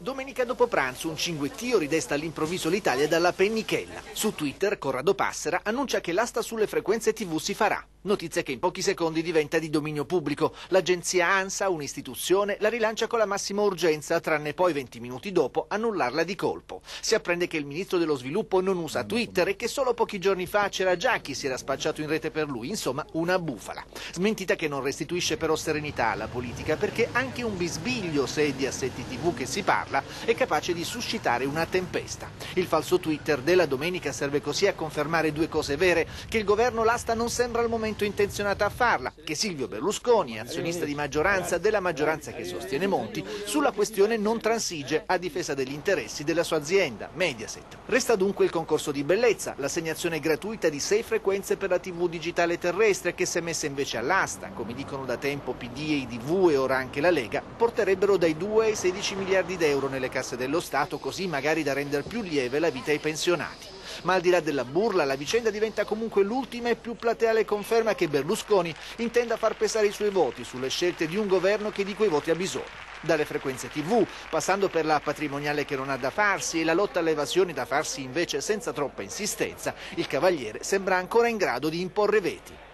Domenica dopo pranzo un cinguettio ridesta all'improvviso l'Italia dalla pennichella. Su Twitter Corrado Passera annuncia che l'asta sulle frequenze TV si farà. Notizia che in pochi secondi diventa di dominio pubblico. L'agenzia ANSA, un'istituzione, la rilancia con la massima urgenza, tranne poi 20 minuti dopo annullarla di colpo. Si apprende che il ministro dello sviluppo non usa Twitter e che solo pochi giorni fa c'era già chi si era spacciato in rete per lui, insomma una bufala. Smentita che non restituisce però serenità alla politica, perché anche un bisbiglio, se di assetti TV che si parla, è capace di suscitare una tempesta. Il falso Twitter della domenica serve così a confermare due cose vere: che il governo l'asta non sembra al momento intenzionata a farla, che Silvio Berlusconi, azionista di maggioranza della maggioranza che sostiene Monti, sulla questione non transige a difesa degli interessi della sua azienda, Mediaset. Resta dunque il concorso di bellezza, l'assegnazione gratuita di 6 frequenze per la TV digitale terrestre che, se messa invece all'asta, come dicono da tempo PD e IDV e ora anche la Lega, porterebbero dai 2 ai 16 miliardi d'euro nelle casse dello Stato, così magari da rendere più lieve la vita ai pensionati. Ma al di là della burla, la vicenda diventa comunque l'ultima e più plateale conferma che Berlusconi intenda far pesare i suoi voti sulle scelte di un governo che di quei voti ha bisogno. Dalle frequenze TV, passando per la patrimoniale che non ha da farsi e la lotta alle evasioni da farsi invece senza troppa insistenza, il Cavaliere sembra ancora in grado di imporre veti.